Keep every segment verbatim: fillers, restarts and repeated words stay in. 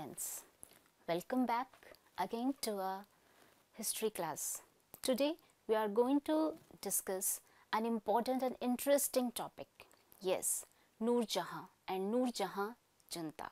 friends, welcome back again to our history class. Today we are going to discuss an important and interesting topic. Yes, Nur Jahan and Nur Jahan Junta.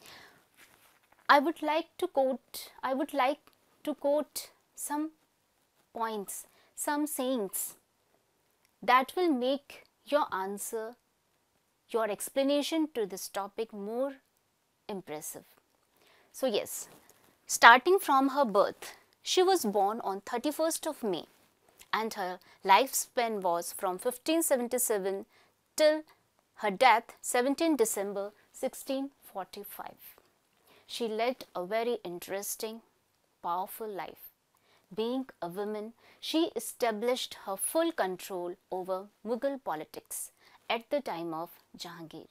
I would like to quote I would like to quote some points, some sayings that will make your answer, your explanation to this topic more impressive. So yes, starting from her birth, she was born on thirty-first of May and her lifespan was from fifteen seventy-seven till her death seventeenth December sixteen forty-five. She led a very interesting, powerful life. Being a woman, she established her full control over Mughal politics at the time of Jahangir.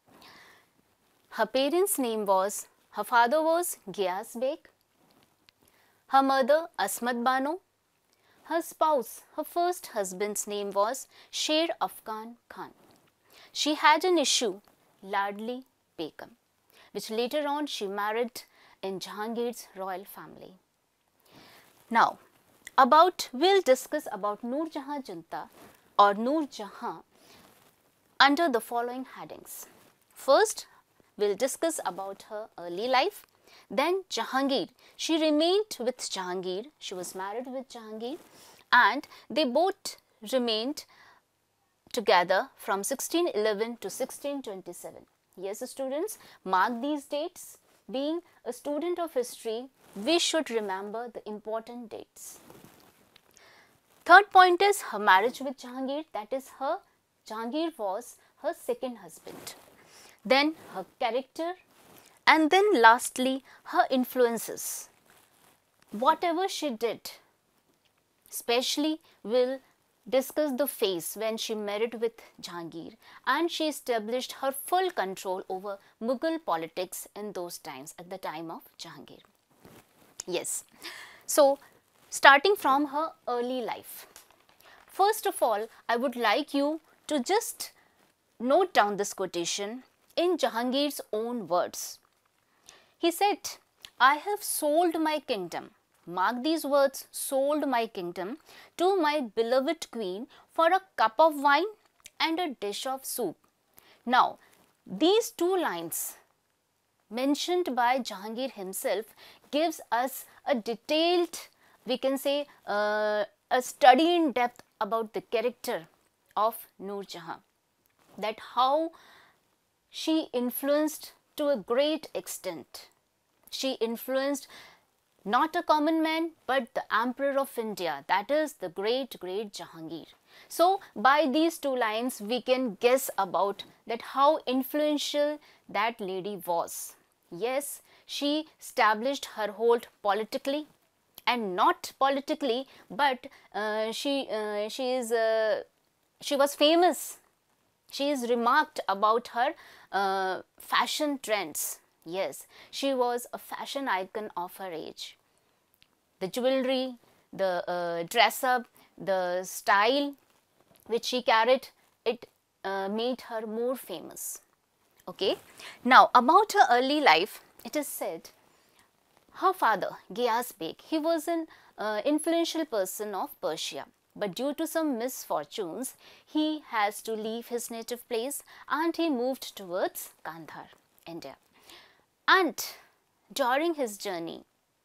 Her parents' name was, her father was Giyas Beg, her mother Asmat Bano, her spouse, her first husband's name was Sher Afghan Khan. She had an issue, Ladli Begum, which later on she married in Jahangir's royal family. Now, about, we'll discuss about Nur Jahan Junta or Nur Jahan under the following headings. First, we'll discuss about her early life. Then Jahangir. She remained with Jahangir. She was married with Jahangir and they both remained together from sixteen eleven to sixteen twenty-seven. Yes, students, mark these dates. Being a student of history, we should remember the important dates. Third point is her marriage with Jahangir. That is, her Jahangir was her second husband. Then her character, and then lastly her influences. Whatever she did, especially we'll discuss the phase when she married with Jahangir and she established her full control over Mughal politics in those times, at the time of Jahangir. Yes, so starting from her early life. First of all, I would like you to just note down this quotation in Jahangir's own words. He said, I have sold my kingdom, mark these words, sold my kingdom to my beloved queen for a cup of wine and a dish of soup. Now, these two lines mentioned by Jahangir himself gives us a detailed, we can say, uh, a study in depth about the character of Nur Jahan, that how she influenced to a great extent. She influenced not a common man but the Emperor of India, that is the great great Jahangir. So by these two lines we can guess about that how influential that lady was. Yes, she established her hold politically, and not politically but uh, she uh, she is uh, she was famous. She is remarked about her uh, fashion trends. Yes, she was a fashion icon of her age. The jewelry, the uh, dress up, the style which she carried, it uh, made her more famous. Okay. Now, about her early life, it is said her father, Giyas Beg, he was an uh, influential person of Persia. But due to some misfortunes, he has to leave his native place and he moved towards Kandahar, India. And during his journey,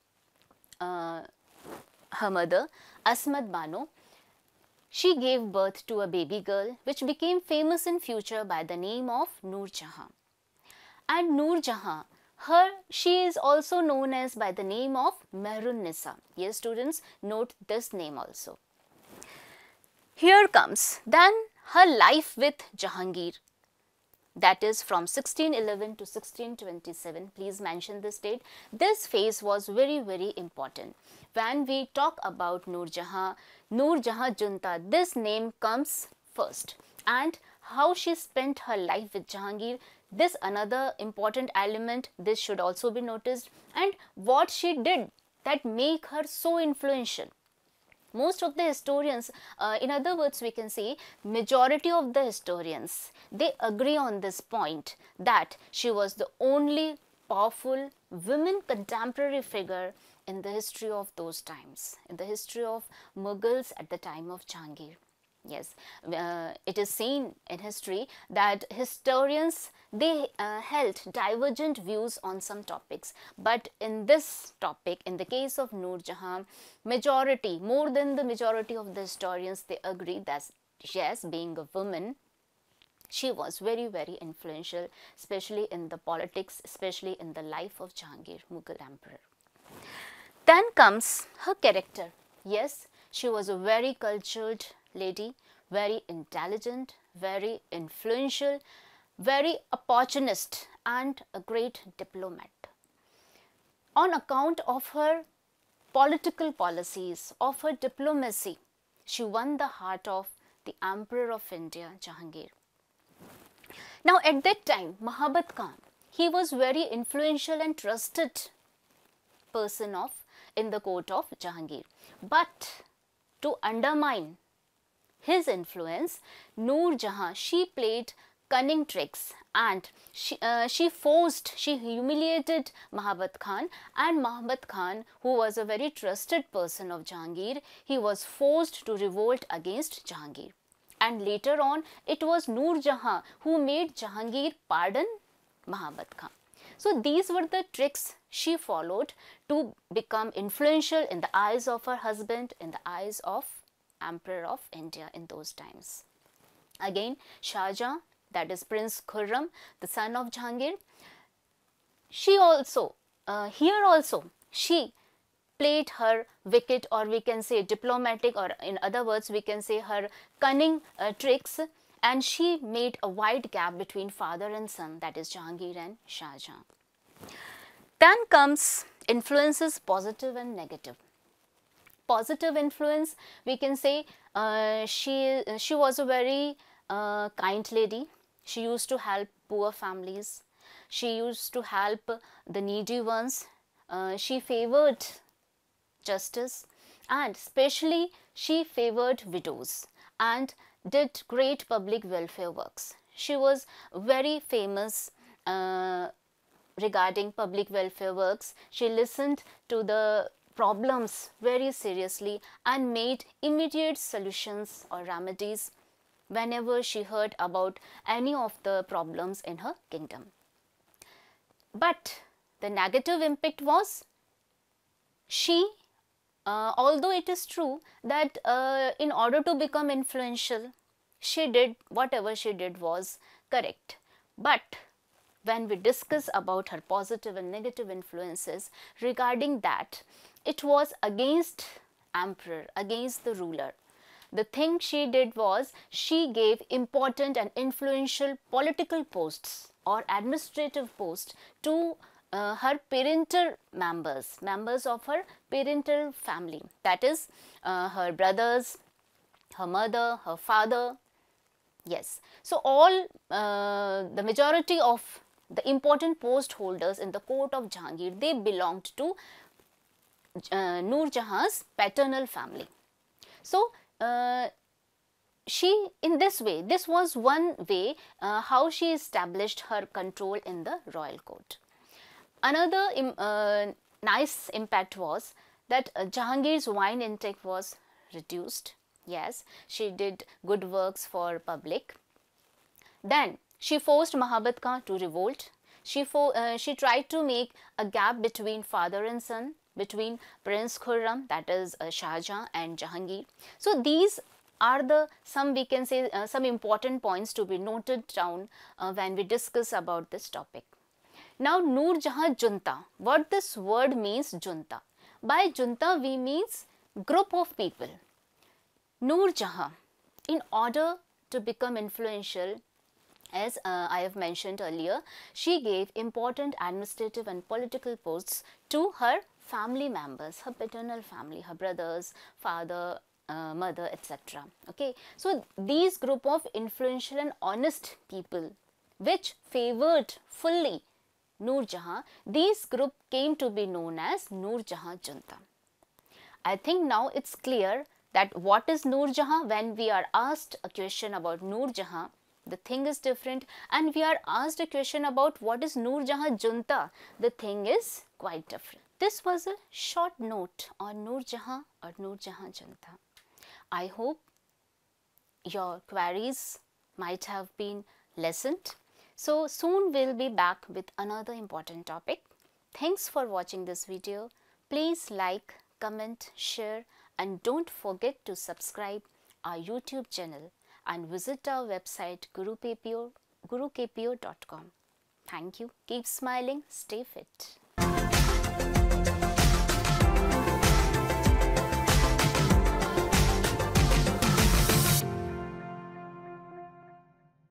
uh, her mother, Asmat Bano, she gave birth to a baby girl which became famous in future by the name of Nur Jahan. And Nur Jahan, her, she is also known as by the name of Mehrun Nisa. Yes, students, note this name also. Here comes then her life with Jahangir, that is from sixteen eleven to sixteen twenty-seven. Please mention this date. This phase was very very important. When we talk about Nur Jahan, Nur Jahan Junta, this name comes first. And how she spent her life with Jahangir, this another important element, this should also be noticed. And what she did that make her so influential. Most of the historians, uh, in other words we can say majority of the historians, they agree on this point that she was the only powerful women contemporary figure in the history of those times, in the history of Mughals at the time of Jahangir. Yes, uh, it is seen in history that historians, they uh, held divergent views on some topics, but in this topic, in the case of Nur Jahan, majority, more than the majority of the historians, they agree that yes, being a woman, she was very very influential, especially in the politics, especially in the life of Jahangir, Mughal emperor. Then comes her character. Yes, she was a very cultured lady, very intelligent, very influential, very opportunist, and a great diplomat. On account of her political policies, of her diplomacy, she won the heart of the Emperor of India, Jahangir. Now at that time, Mahabat Khan, he was very influential and trusted person of in the court of Jahangir. But to undermine his influence, Nur Jahan, she played cunning tricks and she, uh, she forced, she humiliated Mahabat Khan, and Mahabat Khan, who was a very trusted person of Jahangir, he was forced to revolt against Jahangir. And later on, it was Nur Jahan who made Jahangir pardon Mahabat Khan. So these were the tricks she followed to become influential in the eyes of her husband, in the eyes of Emperor of India in those times. Again, Shah Jahan, that is Prince Khurram, the son of Jahangir, she also, uh, here also, she played her wicked, or we can say diplomatic, or in other words we can say her cunning uh, tricks, and she made a wide gap between father and son, that is Jahangir and Shah Jahan. Then comes influences, positive and negative. Positive influence, we can say uh, she, she was a very uh, kind lady. She used to help poor families. She used to help the needy ones. Uh, she favored justice, and especially she favored widows and did great public welfare works. She was very famous uh, regarding public welfare works. She listened to the problems very seriously and made immediate solutions or remedies whenever she heard about any of the problems in her kingdom. But the negative impact was, she uh, although it is true that uh, in order to become influential, she did whatever she did was correct, but when we discuss about her positive and negative influences regarding that, it was against emperor, against the ruler. The thing she did was, she gave important and influential political posts or administrative posts to uh, her parental members, members of her parental family, that is uh, her brothers, her mother, her father. Yes, so all uh, the majority of the important post holders in the court of Jahangir, they belonged to uh, Nur Jahan's paternal family. So uh, she, in this way, this was one way uh, how she established her control in the royal court. Another um, uh, nice impact was that uh, Jahangir's wine intake was reduced. Yes, she did good works for public. Then she forced Mahabat Khan to revolt. She, fo uh, she tried to make a gap between father and son, between Prince Khurram, that is uh, Shah Jahan, and Jahangir. So these are the some we can say uh, some important points to be noted down uh, when we discuss about this topic. Now Nur Jahan junta, what this word means, junta. By junta we means group of people. Nur Jahan, in order to become influential, as uh, I have mentioned earlier, she gave important administrative and political posts to her family members, her paternal family, her brothers, father, uh, mother, et cetera. Okay, so these group of influential and honest people, which favored fully Nur Jahan, these group came to be known as Nur Jahan Junta. I think now it's clear that what is Nur Jahan. When we are asked a question about Nur Jahan, The thing is different, and we are asked a question about what is Nur Jahan Junta. The thing is quite different. This was a short note on Nur Jahan or Nur Jahan Junta. I hope your queries might have been lessened. So soon we'll be back with another important topic. Thanks for watching this video. Please like, comment, share, and don't forget to subscribe our YouTube channel and visit our website guru k p o dot com. Thank you. Keep smiling. Stay fit.